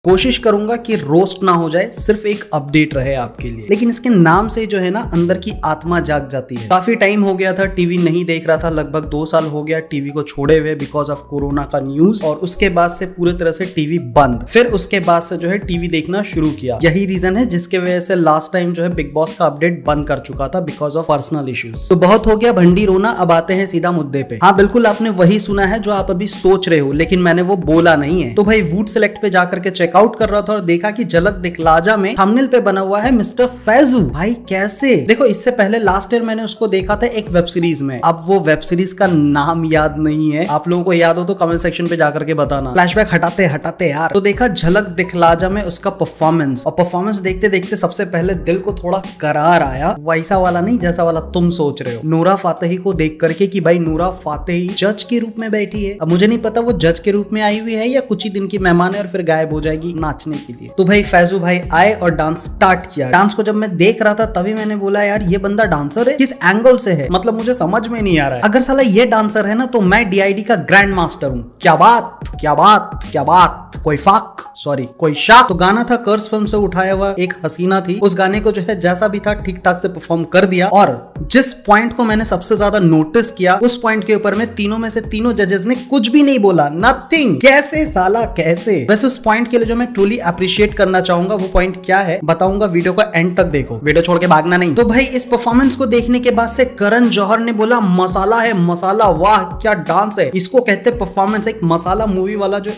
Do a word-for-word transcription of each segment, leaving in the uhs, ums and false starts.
कोशिश करूंगा कि रोस्ट ना हो जाए, सिर्फ एक अपडेट रहे आपके लिए। लेकिन इसके नाम से जो है ना अंदर की आत्मा जाग जाती है। काफी टाइम हो गया था टीवी नहीं देख रहा था, लगभग दो साल हो गया टीवी को छोड़े हुए बिकॉज ऑफ कोरोना का न्यूज, और उसके बाद से पूरी तरह से टीवी बंद। फिर उसके बाद से जो है टीवी देखना शुरू किया। यही रीजन है जिसके वजह से लास्ट टाइम जो है बिग बॉस का अपडेट बंद कर चुका था बिकॉज ऑफ पर्सनल इश्यूज। तो बहुत हो गया भंडी रोना, अब आते हैं सीधा मुद्दे पे। हाँ बिल्कुल, आपने वही सुना है जो आप अभी सोच रहे हो, लेकिन मैंने वो बोला नहीं है। तो भाई वूट सेलेक्ट पे जाकर के चेकआउट कर रहा था और देखा कि झलक दिखलाजा में थंबनेल पे बना हुआ है मिस्टर फैजू। भाई कैसे? देखो, इससे पहले लास्ट ईयर मैंने उसको देखा था एक वेब सीरीज में। अब वो वेब सीरीज का नाम याद नहीं है, आप लोगों को याद हो तो कमेंट सेक्शन पे जाकर के बताना। फ्लैशबैक हटाते हटाते यार, तो देखा झलक दिखलाजा में उसका परफॉर्मेंस, और परफॉर्मेंस देखते देखते सबसे पहले दिल को थोड़ा करार आया। वैसा वाला नहीं जैसा वाला तुम सोच रहे हो। नूरा फातेही को देख करके कि भाई नूरा फातेही जज के रूप में बैठी है। अब मुझे नहीं पता वो जज के रूप में आई हुई है या कुछ ही दिन की मेहमान है और फिर गायब हो जाएगी नाचने के लिए। तो भाई फैजू भाई आए और डांस स्टार्ट किया। डांस को जब मैं देख रहा था तभी मैंने बोला यार ये बंदा डांसर है, किस एंगल से है, मतलब मुझे समझ में नहीं आ रहा है। अगर साला ये डांसर है ना तो मैं डीआईडी का ग्रैंड मास्टर हूँ। क्या बात क्या बात क्या बात, कोई फाक सॉरी कोई शाक। तो गाना था कर्स फिल्म से उठाया हुआ एक हसीना थी। उस गाने को जो है जैसा भी था ठीक ठाक से परफॉर्म कर दिया। और जिस पॉइंट को मैंने सबसे ज्यादा नोटिस किया, उस पॉइंट के ऊपर में तीनों में से तीनों जजेस ने कुछ भी नहीं बोला, नथिंग। कैसे साला कैसे? वैसे उस पॉइंट के लिए जो मैं ट्रूली अप्रिशिएट करना चाहूंगा वो पॉइंट क्या है बताऊंगा, वीडियो को एंड तक देखो, वीडियो छोड़ के भागना नहीं। तो भाई इस परफॉर्मेंस को देखने के बाद से करण जौहर ने बोला मसाला है मसाला, वाह क्या डांस है, इसको कहते परफॉर्मेंस। एक मसाला मूवी वाला जो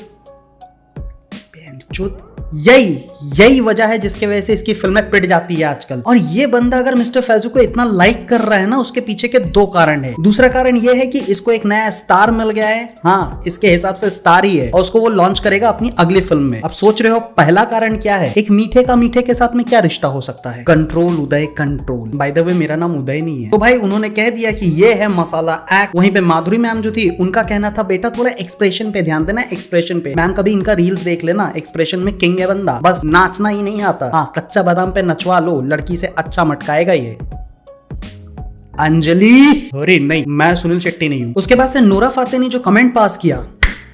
यही यही वजह है जिसके वजह से इसकी फिल्में पिट जाती है आजकल। और ये बंदा अगर मिस्टर फैजू को इतना लाइक कर रहा है ना, उसके पीछे के दो कारण है। दूसरा कारण ये है कि इसको एक नया स्टार मिल गया है। हाँ, इसके हिसाब से स्टार ही है और उसको वो लॉन्च करेगा अपनी अगली फिल्म में। अब सोच रहे हो पहला कारण क्या है? एक मीठे का मीठे के साथ में क्या रिश्ता हो सकता है? Control Uday control. By the way मेरा नाम उदय नहीं है। तो भाई उन्होंने कह दिया कि ये है मसाला एक्ट। वहीं पे माधुरी मैम जो थी उनका कहना था बेटा थोड़ा एक्सप्रेशन पे ध्यान देना, एक्सप्रेशन पे। मैम कभी इनका रील्स देख लेना, एक्सप्रेशन में किंग है बंदा, बस नाचना ही नहीं आता। हाँ, कच्चा बादाम पे नचवा लो, लड़की से अच्छा मटकाएगा ये। अंजलि, अरे नहीं, मैं सुनील शेट्टी नहीं हूं। उसके बाद से नूरा फातेही ने जो कमेंट पास किया,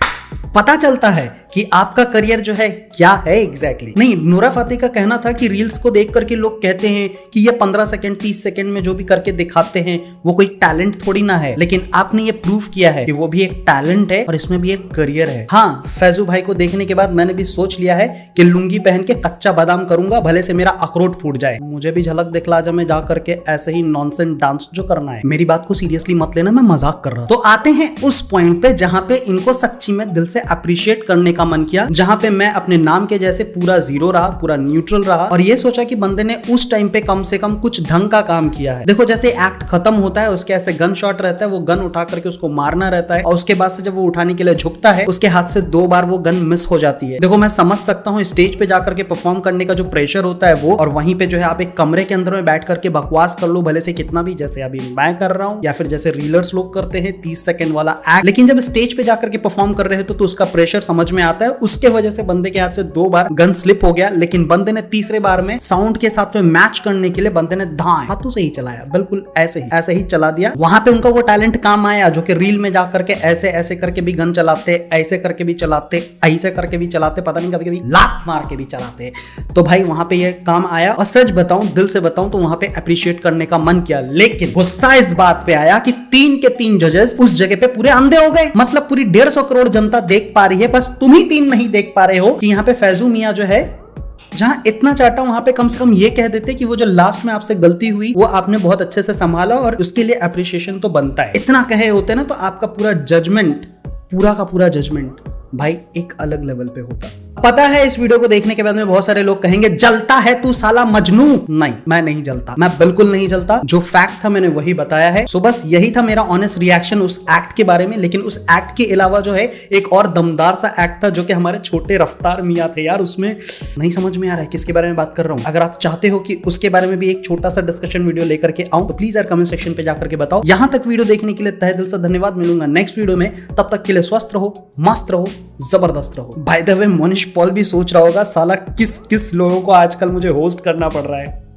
पता चलता है कि आपका करियर जो है क्या है एग्जैक्टली। नहीं, नूरा फातेही का कहना था कि रील्स को देख करके लोग कहते हैं कि ये पंद्रह सेकंड तीस सेकंड में जो भी करके दिखाते हैं वो कोई टैलेंट थोड़ी ना है, लेकिन आपने ये प्रूव किया है कि वो भी एक टैलेंट है और इसमें भी एक करियर है। हाँ, फैजू भाई को देखने के बाद मैंने भी सोच लिया है कि लुंगी पहन के कच्चा बादाम करूंगा, भले से मेरा अखरोट फूट जाए। मुझे भी झलक दिखलाजा में जा करके ऐसे ही नॉनसेंस डांस जो करना है। मेरी बात को सीरियसली मत लेना, मैं मजाक कर रहा हूं। तो आते हैं उस पॉइंट पे जहां पे इनको सच्ची में दिल से अप्रिशिएट करने का मन किया, जहां पे मैं अपने नाम के जैसे पूरा जीरो रहा, पूरा न्यूट्रल रहा, और ये सोचा कि बंदे ने उस टाइम पे कम से कम कुछ ढंग का काम किया है। देखो जैसे एक्ट खत्म होता है उसके ऐसे गन शॉट रहता है, वो गन उठा करके उसको मारना रहता है, और उसके बाद से जब वो उठाने के लिए झुकता है उसके हाथ से दो बार वो गन मिस हो जाती है। देखो मैं समझ सकता हूँ स्टेज पे जाकर के परफॉर्म करने का जो प्रेशर होता है वो, और वहीं पे जो है आप एक कमरे के अंदर में बैठ करके बकवास कर लो भले से कितना भी, जैसे अभी मैं कर रहा हूँ या फिर जैसे रीलर्स लोग करते हैं तीस सेकंड वाला एक्ट। लेकिन जब स्टेज पे जाकर के परफॉर्म कर रहे हो तो उसका प्रेशर समझ में आता है। उसके वजह से बंदे के हाथ से दो बार गन स्लिप हो गया, लेकिन बंदे ने तीसरे बार में साउंड के साथ में मैच करने के लिए बंदे ने दाएं हाथों से ही चलाया, बिल्कुल ऐसे ही ऐसे ही चला दिया। वहां पे उनका वो टैलेंट काम आया जो कि रील में जाकर के ऐसे ऐसे करके भी गन चलाते, ऐसे करके भी चलाते, ऐसे करके भी चलाते, पता नहीं कभी कभी लात मार के भी चलाते। तो भाई वहां पे ये काम आया, और सच बताऊं, दिल से बताऊं तो वहां पे अप्रिशिएट करने का मन किया। लेकिन गुस्सा इस बात पे आया कि तीन के तीन जजेस उस जगह पे पूरे अंधे हो गए। मतलब पूरी डेढ़ सौ करोड़ जनता देख पा रही है, बस तुम ही तीन नहीं देख पा रहे हो कि यहाँ पे फैजू मियां जो है जहां इतना चाहता वहां पे कम से कम ये कह देते कि वो जो लास्ट में आपसे गलती हुई वो आपने बहुत अच्छे से संभाला और उसके लिए अप्रिशिएशन तो बनता है। इतना कहे होते ना तो आपका पूरा जजमेंट, पूरा का पूरा जजमेंट भाई एक अलग लेवल पे होता। पता है इस वीडियो को देखने के बाद में बहुत सारे लोग कहेंगे जलता है तू साला मजनू। नहीं, मैं नहीं जलता, मैं बिल्कुल नहीं जलता। जो फैक्ट था मैंने वही बताया है। सो बस यही था मेरा ऑनेस्ट रिएक्शन उस एक्ट के बारे में। लेकिन उस एक्ट के अलावा जो है एक और दमदार सा एक्ट था जो कि हमारे छोटे रफ्तार मियां थे यार, उसमें नहीं समझ में आ रहा है किसके बारे में बात कर रहा हूं। अगर आप चाहते हो कि उसके बारे में भी एक छोटा सा डिस्कशन वीडियो लेकर के आऊं तो प्लीज यार कमेंट सेक्शन पे जाकर के बताओ। यहां तक वीडियो देखने के लिए तहे दिल से धन्यवाद। मिलूंगा नेक्स्ट वीडियो में, तब तक के लिए स्वस्थ रहो, मस्त रहो, जबरदस्त रहो। By the way Monish Paul भी सोच रहा होगा साला किस किस लोगों को आजकल मुझे होस्ट करना पड़ रहा है।